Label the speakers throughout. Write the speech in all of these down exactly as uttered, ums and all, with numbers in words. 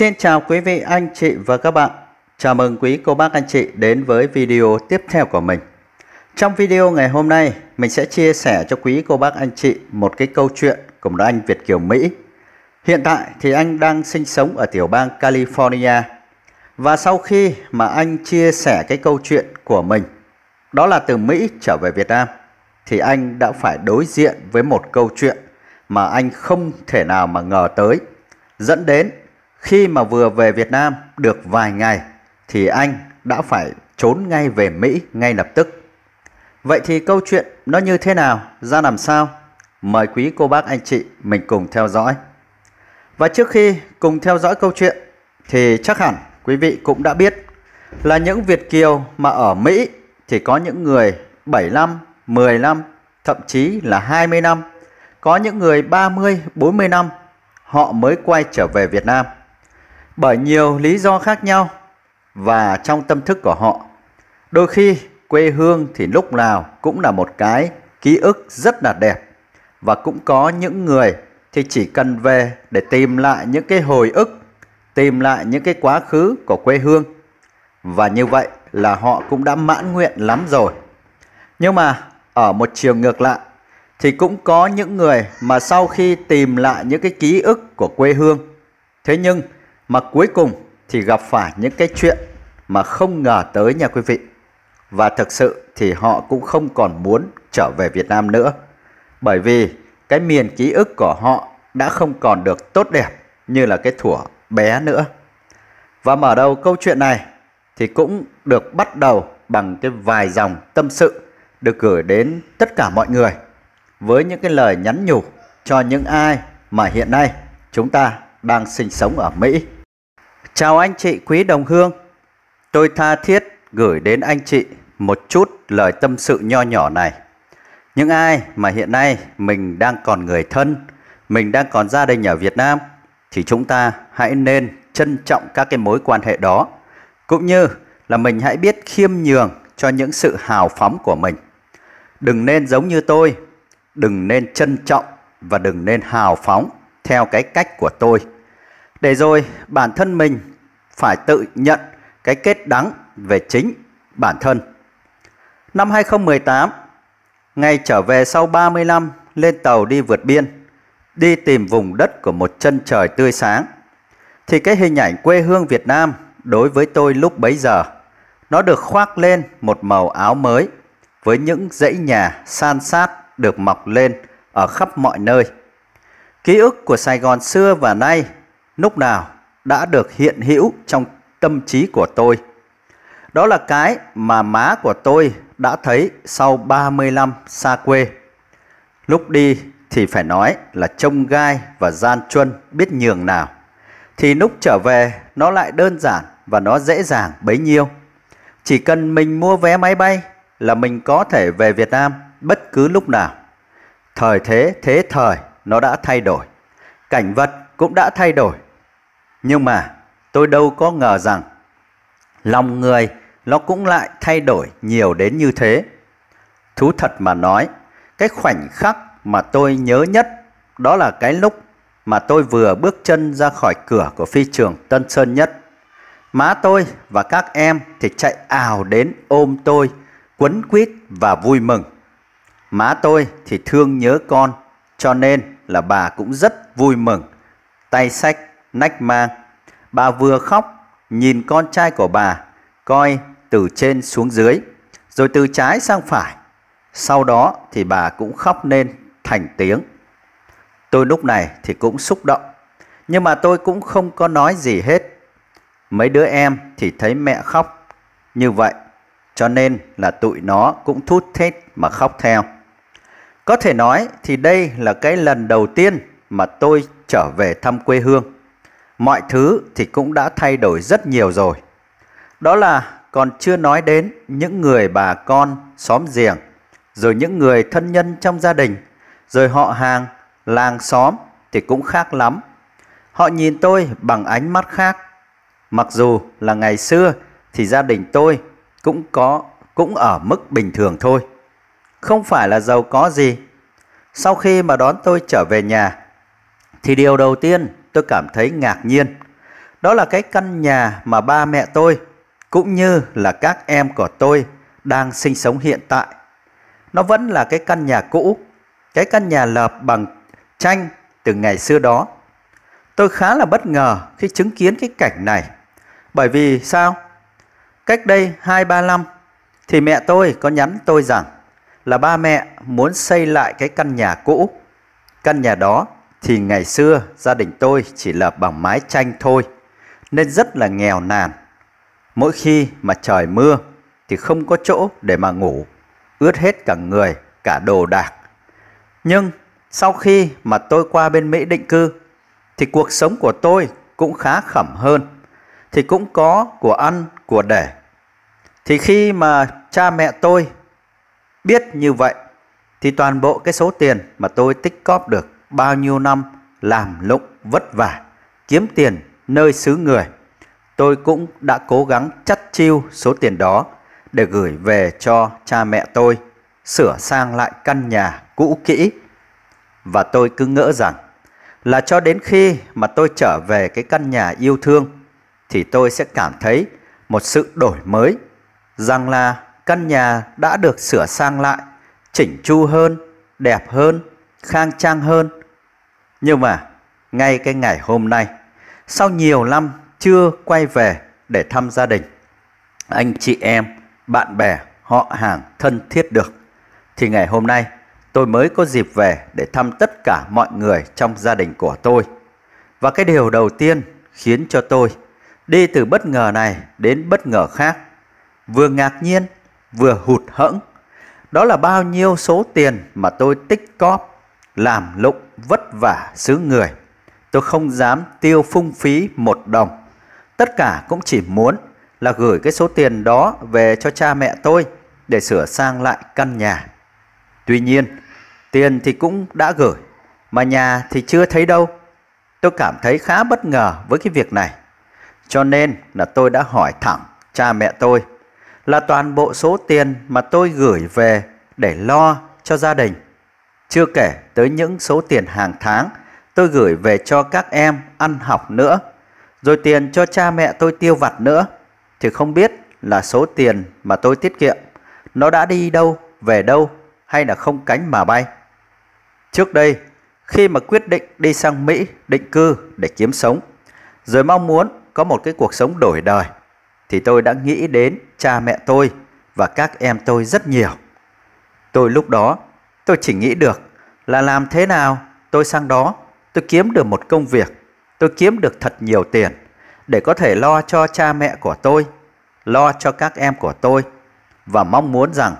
Speaker 1: Xin chào quý vị anh chị và các bạn. Chào mừng quý cô bác anh chị đến với video tiếp theo của mình. Trong video ngày hôm nay, mình sẽ chia sẻ cho quý cô bác anh chị một cái câu chuyện của một anh Việt kiều Mỹ. Hiện tại thì anh đang sinh sống ở tiểu bang California. Và sau khi mà anh chia sẻ cái câu chuyện của mình, đó là từ Mỹ trở về Việt Nam, thì anh đã phải đối diện với một câu chuyện mà anh không thể nào mà ngờ tới, dẫn đến khi mà vừa về Việt Nam được vài ngày thì anh đã phải trốn ngay về Mỹ ngay lập tức. Vậy thì câu chuyện nó như thế nào, ra làm sao? Mời quý cô bác anh chị mình cùng theo dõi. Và trước khi cùng theo dõi câu chuyện thì chắc hẳn quý vị cũng đã biết là những Việt kiều mà ở Mỹ thì có những người bảy năm, mười năm, thậm chí là hai mươi năm, có những người ba mươi, bốn mươi năm họ mới quay trở về Việt Nam. Bởi nhiều lý do khác nhau, và trong tâm thức của họ, đôi khi quê hương thì lúc nào cũng là một cái ký ức rất là đẹp. Và cũng có những người thì chỉ cần về để tìm lại những cái hồi ức, tìm lại những cái quá khứ của quê hương. Và như vậy là họ cũng đã mãn nguyện lắm rồi. Nhưng mà ở một chiều ngược lại thì cũng có những người mà sau khi tìm lại những cái ký ức của quê hương, thế nhưng mà cuối cùng thì gặp phải những cái chuyện mà không ngờ tới nha quý vị. Và thực sự thì họ cũng không còn muốn trở về Việt Nam nữa, bởi vì cái miền ký ức của họ đã không còn được tốt đẹp như là cái thuở bé nữa. Và mở đầu câu chuyện này thì cũng được bắt đầu bằng cái vài dòng tâm sự được gửi đến tất cả mọi người, với những cái lời nhắn nhủ cho những ai mà hiện nay chúng ta đang sinh sống ở Mỹ. Chào anh chị quý đồng hương, tôi tha thiết gửi đến anh chị một chút lời tâm sự nho nhỏ này. Những ai mà hiện nay mình đang còn người thân, mình đang còn gia đình ở Việt Nam, thì chúng ta hãy nên trân trọng các cái mối quan hệ đó, cũng như là mình hãy biết khiêm nhường cho những sự hào phóng của mình. Đừng nên giống như tôi, đừng nên trân trọng và đừng nên hào phóng theo cái cách của tôi, để rồi bản thân mình phải tự nhận cái kết đắng về chính bản thân. Năm hai không một tám, ngày trở về sau ba mươi năm lên tàu đi vượt biên, đi tìm vùng đất của một chân trời tươi sáng, thì cái hình ảnh quê hương Việt Nam đối với tôi lúc bấy giờ, nó được khoác lên một màu áo mới, với những dãy nhà san sát được mọc lên ở khắp mọi nơi. Ký ức của Sài Gòn xưa và nay lúc nào đã được hiện hữu trong tâm trí của tôi. Đó là cái mà má của tôi đã thấy sau ba mươi năm xa quê. Lúc đi thì phải nói là trông gai và gian truân biết nhường nào, thì lúc trở về nó lại đơn giản và nó dễ dàng bấy nhiêu. Chỉ cần mình mua vé máy bay là mình có thể về Việt Nam bất cứ lúc nào. Thời thế thế thời nó đã thay đổi, cảnh vật cũng đã thay đổi. Nhưng mà tôi đâu có ngờ rằng lòng người nó cũng lại thay đổi nhiều đến như thế. Thú thật mà nói, cái khoảnh khắc mà tôi nhớ nhất đó là cái lúc mà tôi vừa bước chân ra khỏi cửa của phi trường Tân Sơn Nhất. Má tôi và các em thì chạy ào đến ôm tôi, quấn quýt và vui mừng. Má tôi thì thương nhớ con, cho nên là bà cũng rất vui mừng, tay xách nách mang. Bà vừa khóc nhìn con trai của bà coi từ trên xuống dưới, rồi từ trái sang phải. Sau đó thì bà cũng khóc nên thành tiếng. Tôi lúc này thì cũng xúc động, nhưng mà tôi cũng không có nói gì hết. Mấy đứa em thì thấy mẹ khóc như vậy, cho nên là tụi nó cũng thút thít mà khóc theo. Có thể nói thì đây là cái lần đầu tiên mà tôi trở về thăm quê hương. Mọi thứ thì cũng đã thay đổi rất nhiều rồi. Đó là còn chưa nói đến những người bà con, xóm giềng, rồi những người thân nhân trong gia đình, rồi họ hàng, làng xóm thì cũng khác lắm. Họ nhìn tôi bằng ánh mắt khác. Mặc dù là ngày xưa thì gia đình tôi cũng có cũng ở mức bình thường thôi, không phải là giàu có gì. Sau khi mà đón tôi trở về nhà thì điều đầu tiên tôi cảm thấy ngạc nhiên, Đó là cái căn nhà mà ba mẹ tôi cũng như là các em của tôi đang sinh sống hiện tại. Nó vẫn là cái căn nhà cũ, cái căn nhà lợp bằng tranh từ ngày xưa đó. Tôi khá là bất ngờ khi chứng kiến cái cảnh này. Bởi vì sao? Cách đây hai ba năm thì mẹ tôi có nhắn tôi rằng là ba mẹ muốn xây lại cái căn nhà cũ. Căn nhà đó thì ngày xưa gia đình tôi chỉ lợp bằng mái tranh thôi, nên rất là nghèo nàn. Mỗi khi mà trời mưa thì không có chỗ để mà ngủ, ướt hết cả người, cả đồ đạc. Nhưng sau khi mà tôi qua bên Mỹ định cư thì cuộc sống của tôi cũng khá khẩm hơn, thì cũng có của ăn, của để. Thì khi mà cha mẹ tôi biết như vậy thì toàn bộ cái số tiền mà tôi tích cóp được bao nhiêu năm làm lụng vất vả, kiếm tiền nơi xứ người, tôi cũng đã cố gắng chắt chiu số tiền đó để gửi về cho cha mẹ tôi sửa sang lại căn nhà cũ kỹ. Và tôi cứ ngỡ rằng là cho đến khi mà tôi trở về cái căn nhà yêu thương thì tôi sẽ cảm thấy một sự đổi mới, rằng là căn nhà đã được sửa sang lại, chỉnh chu hơn, đẹp hơn, khang trang hơn. Nhưng mà ngay cái ngày hôm nay, sau nhiều năm chưa quay về để thăm gia đình, anh chị em, bạn bè, họ hàng thân thiết được, thì ngày hôm nay tôi mới có dịp về để thăm tất cả mọi người trong gia đình của tôi. Và cái điều đầu tiên khiến cho tôi đi từ bất ngờ này đến bất ngờ khác, vừa ngạc nhiên vừa hụt hẫng, đó là bao nhiêu số tiền mà tôi tích cóp, làm lụng vất vả xứ người, tôi không dám tiêu phung phí một đồng. Tất cả cũng chỉ muốn là gửi cái số tiền đó về cho cha mẹ tôi để sửa sang lại căn nhà. Tuy nhiên, tiền thì cũng đã gửi, mà nhà thì chưa thấy đâu. Tôi cảm thấy khá bất ngờ với cái việc này. Cho nên là tôi đã hỏi thẳng cha mẹ tôi là toàn bộ số tiền mà tôi gửi về để lo cho gia đình, chưa kể tới những số tiền hàng tháng tôi gửi về cho các em ăn học nữa, rồi tiền cho cha mẹ tôi tiêu vặt nữa, thì không biết là số tiền mà tôi tiết kiệm nó đã đi đâu, về đâu, hay là không cánh mà bay. Trước đây, khi mà quyết định đi sang Mỹ định cư để kiếm sống, rồi mong muốn có một cái cuộc sống đổi đời, thì tôi đã nghĩ đến cha mẹ tôi và các em tôi rất nhiều. Tôi lúc đó, tôi chỉ nghĩ được là làm thế nào tôi sang đó, tôi kiếm được một công việc, tôi kiếm được thật nhiều tiền để có thể lo cho cha mẹ của tôi, lo cho các em của tôi, và mong muốn rằng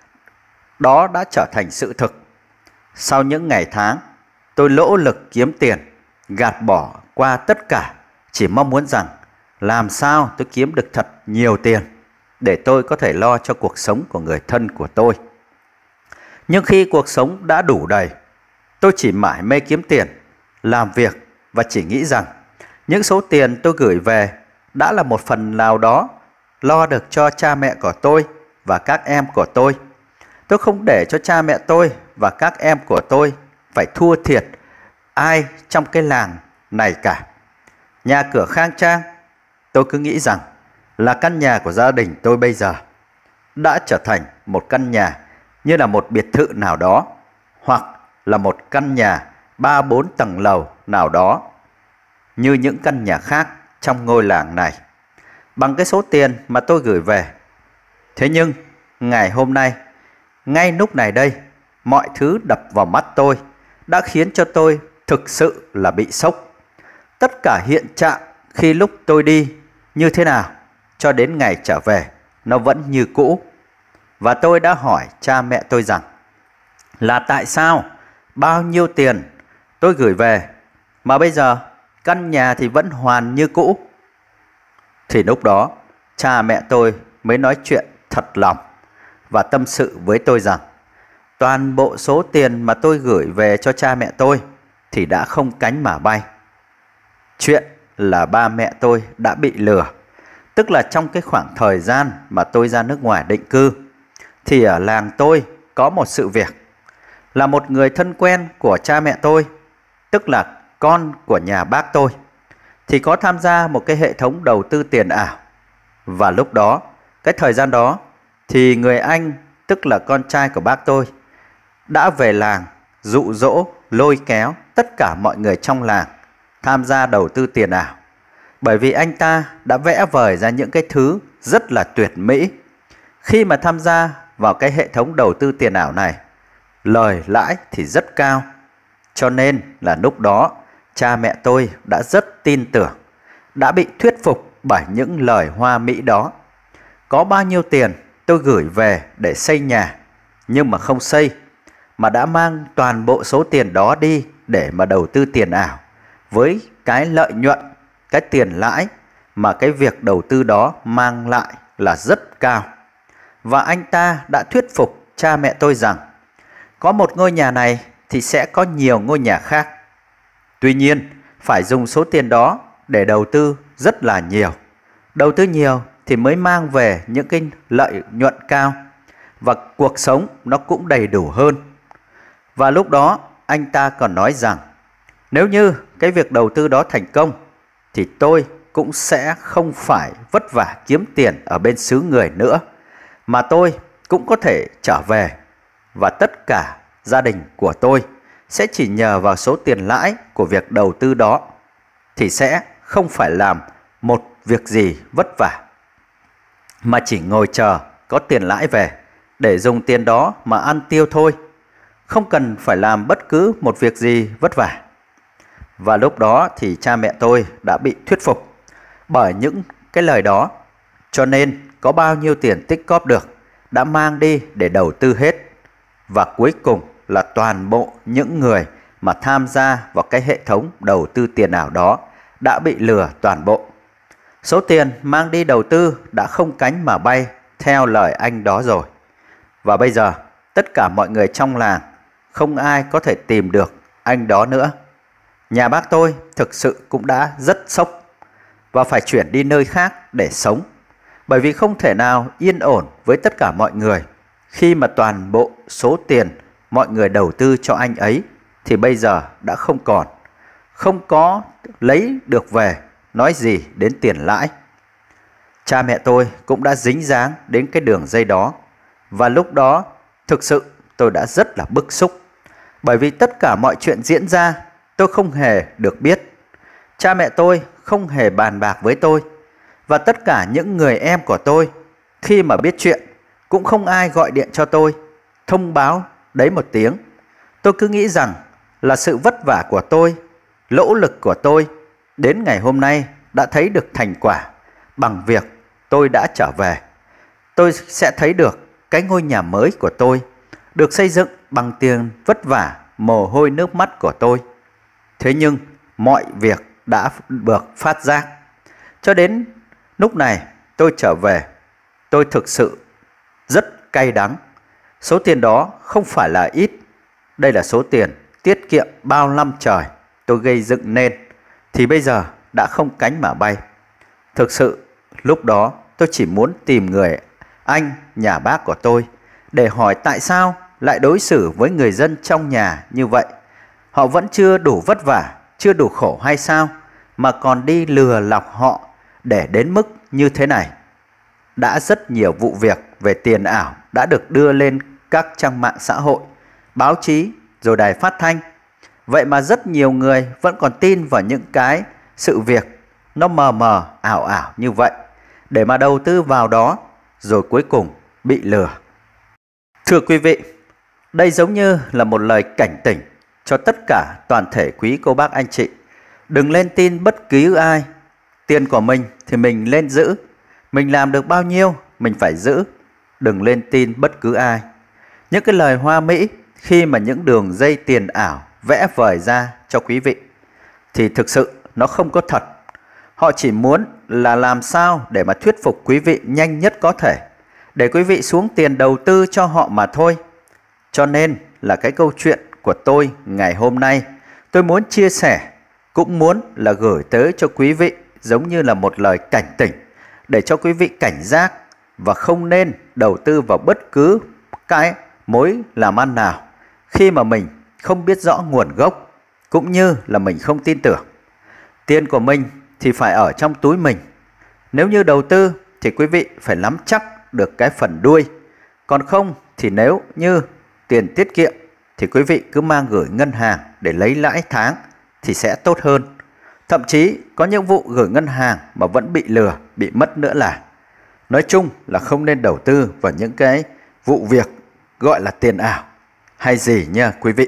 Speaker 1: đó đã trở thành sự thực. Sau những ngày tháng tôi nỗ lực kiếm tiền, gạt bỏ qua tất cả, chỉ mong muốn rằng làm sao tôi kiếm được thật nhiều tiền để tôi có thể lo cho cuộc sống của người thân của tôi. Nhưng khi cuộc sống đã đủ đầy, tôi chỉ mải mê kiếm tiền, làm việc, và chỉ nghĩ rằng những số tiền tôi gửi về đã là một phần nào đó lo được cho cha mẹ của tôi và các em của tôi. Tôi không để cho cha mẹ tôi và các em của tôi phải thua thiệt ai trong cái làng này cả. Nhà cửa khang trang, tôi cứ nghĩ rằng là căn nhà của gia đình tôi bây giờ đã trở thành một căn nhà như là một biệt thự nào đó, hoặc là một căn nhà ba bốn tầng lầu nào đó, như những căn nhà khác trong ngôi làng này, bằng cái số tiền mà tôi gửi về. Thế nhưng ngày hôm nay, ngay lúc này đây, mọi thứ đập vào mắt tôi đã khiến cho tôi thực sự là bị sốc. Tất cả hiện trạng khi lúc tôi đi như thế nào, cho đến ngày trở về nó vẫn như cũ. Và tôi đã hỏi cha mẹ tôi rằng là tại sao bao nhiêu tiền tôi gửi về mà bây giờ căn nhà thì vẫn hoàn như cũ. Thì lúc đó cha mẹ tôi mới nói chuyện thật lòng và tâm sự với tôi rằng toàn bộ số tiền mà tôi gửi về cho cha mẹ tôi thì đã không cánh mà bay. Chuyện là ba mẹ tôi đã bị lừa. Tức là trong cái khoảng thời gian mà tôi ra nước ngoài định cư, thì ở làng tôi có một sự việc là một người thân quen của cha mẹ tôi, tức là con của nhà bác tôi, thì có tham gia một cái hệ thống đầu tư tiền ảo. Và lúc đó, cái thời gian đó thì người anh, tức là con trai của bác tôi, đã về làng dụ dỗ lôi kéo tất cả mọi người trong làng tham gia đầu tư tiền ảo. Bởi vì anh ta đã vẽ vời ra những cái thứ rất là tuyệt mỹ. Khi mà tham gia vào cái hệ thống đầu tư tiền ảo này, lời lãi thì rất cao. Cho nên là lúc đó cha mẹ tôi đã rất tin tưởng, đã bị thuyết phục bởi những lời hoa mỹ đó. Có bao nhiêu tiền tôi gửi về để xây nhà, nhưng mà không xây, mà đã mang toàn bộ số tiền đó đi để mà đầu tư tiền ảo, với cái lợi nhuận, cái tiền lãi mà cái việc đầu tư đó mang lại là rất cao. Và anh ta đã thuyết phục cha mẹ tôi rằng có một ngôi nhà này thì sẽ có nhiều ngôi nhà khác. Tuy nhiên phải dùng số tiền đó để đầu tư rất là nhiều. Đầu tư nhiều thì mới mang về những cái lợi nhuận cao, và cuộc sống nó cũng đầy đủ hơn. Và lúc đó anh ta còn nói rằng nếu như cái việc đầu tư đó thành công thì tôi cũng sẽ không phải vất vả kiếm tiền ở bên xứ người nữa, mà tôi cũng có thể trở về, và tất cả gia đình của tôi sẽ chỉ nhờ vào số tiền lãi của việc đầu tư đó, thì sẽ không phải làm một việc gì vất vả, mà chỉ ngồi chờ có tiền lãi về để dùng tiền đó mà ăn tiêu thôi, không cần phải làm bất cứ một việc gì vất vả. Và lúc đó thì cha mẹ tôi đã bị thuyết phục bởi những cái lời đó, cho nên có bao nhiêu tiền tích cóp được đã mang đi để đầu tư hết. Và cuối cùng là toàn bộ những người mà tham gia vào cái hệ thống đầu tư tiền ảo đó đã bị lừa toàn bộ. Số tiền mang đi đầu tư đã không cánh mà bay theo lời anh đó rồi. Và bây giờ tất cả mọi người trong làng không ai có thể tìm được anh đó nữa. Nhà bác tôi thực sự cũng đã rất sốc và phải chuyển đi nơi khác để sống, bởi vì không thể nào yên ổn với tất cả mọi người khi mà toàn bộ số tiền mọi người đầu tư cho anh ấy thì bây giờ đã không còn, không có lấy được về, nói gì đến tiền lãi. Cha mẹ tôi cũng đã dính dáng đến cái đường dây đó, và lúc đó thực sự tôi đã rất là bức xúc, bởi vì tất cả mọi chuyện diễn ra tôi không hề được biết. Cha mẹ tôi không hề bàn bạc với tôi, và tất cả những người em của tôi khi mà biết chuyện cũng không ai gọi điện cho tôi thông báo đấy một tiếng. Tôi cứ nghĩ rằng là sự vất vả của tôi, nỗ lực của tôi đến ngày hôm nay đã thấy được thành quả bằng việc tôi đã trở về. Tôi sẽ thấy được cái ngôi nhà mới của tôi được xây dựng bằng tiền vất vả, mồ hôi nước mắt của tôi. Thế nhưng mọi việc đã được phát giác. Cho đến lúc này tôi trở về, tôi thực sự rất cay đắng. Số tiền đó không phải là ít. Đây là số tiền tiết kiệm bao năm trời tôi gây dựng nên, thì bây giờ đã không cánh mà bay. Thực sự lúc đó tôi chỉ muốn tìm người anh nhà bác của tôi để hỏi tại sao lại đối xử với người dân trong nhà như vậy. Họ vẫn chưa đủ vất vả, chưa đủ khổ hay sao mà còn đi lừa lọc họ để đến mức như thế này. Đã rất nhiều vụ việc về tiền ảo đã được đưa lên các trang mạng xã hội, báo chí, rồi đài phát thanh. Vậy mà rất nhiều người vẫn còn tin vào những cái sự việc nó mờ mờ, ảo ảo như vậy, để mà đầu tư vào đó, rồi cuối cùng bị lừa. Thưa quý vị, đây giống như là một lời cảnh tỉnh cho tất cả toàn thể quý cô bác anh chị. Đừng lên tin bất cứ ai. Tiền của mình thì mình lên giữ, mình làm được bao nhiêu mình phải giữ. Đừng lên tin bất cứ ai. Những cái lời hoa mỹ khi mà những đường dây tiền ảo vẽ vời ra cho quý vị thì thực sự nó không có thật. Họ chỉ muốn là làm sao để mà thuyết phục quý vị nhanh nhất có thể, để quý vị xuống tiền đầu tư cho họ mà thôi. Cho nên là cái câu chuyện của tôi ngày hôm nay tôi muốn chia sẻ, cũng muốn là gửi tới cho quý vị giống như là một lời cảnh tỉnh, để cho quý vị cảnh giác và không nên đầu tư vào bất cứ cái mối làm ăn nào khi mà mình không biết rõ nguồn gốc, cũng như là mình không tin tưởng. Tiền của mình thì phải ở trong túi mình. Nếu như đầu tư thì quý vị phải nắm chắc được cái phần đuôi. Còn không thì nếu như tiền tiết kiệm thì quý vị cứ mang gửi ngân hàng để lấy lãi tháng thì sẽ tốt hơn. Thậm chí có những vụ gửi ngân hàng mà vẫn bị lừa, bị mất nữa là. Nói chung là không nên đầu tư vào những cái vụ việc gọi là tiền ảo hay gì nha quý vị.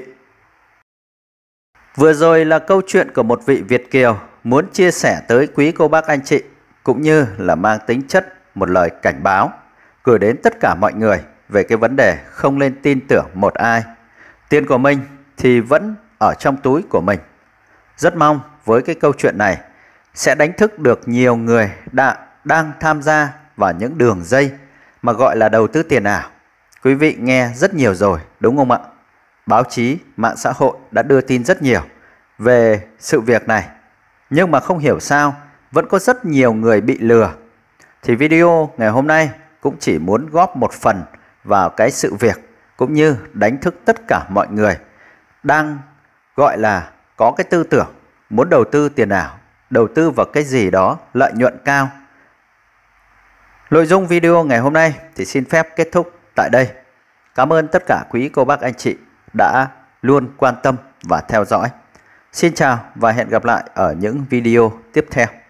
Speaker 1: Vừa rồi là câu chuyện của một vị Việt kiều muốn chia sẻ tới quý cô bác anh chị, cũng như là mang tính chất một lời cảnh báo gửi đến tất cả mọi người về cái vấn đề không nên tin tưởng một ai. Tiền của mình thì vẫn ở trong túi của mình. Rất mong với cái câu chuyện này sẽ đánh thức được nhiều người đã, đang tham gia vào những đường dây mà gọi là đầu tư tiền ảo. Quý vị nghe rất nhiều rồi đúng không ạ? Báo chí, mạng xã hội đã đưa tin rất nhiều về sự việc này. Nhưng mà không hiểu sao vẫn có rất nhiều người bị lừa. Thì video ngày hôm nay cũng chỉ muốn góp một phần vào cái sự việc, cũng như đánh thức tất cả mọi người đang gọi là có cái tư tưởng muốn đầu tư tiền ảo, đầu tư vào cái gì đó lợi nhuận cao. Nội dung video ngày hôm nay thì xin phép kết thúc tại đây. Cảm ơn tất cả quý cô bác anh chị đã luôn quan tâm và theo dõi. Xin chào và hẹn gặp lại ở những video tiếp theo.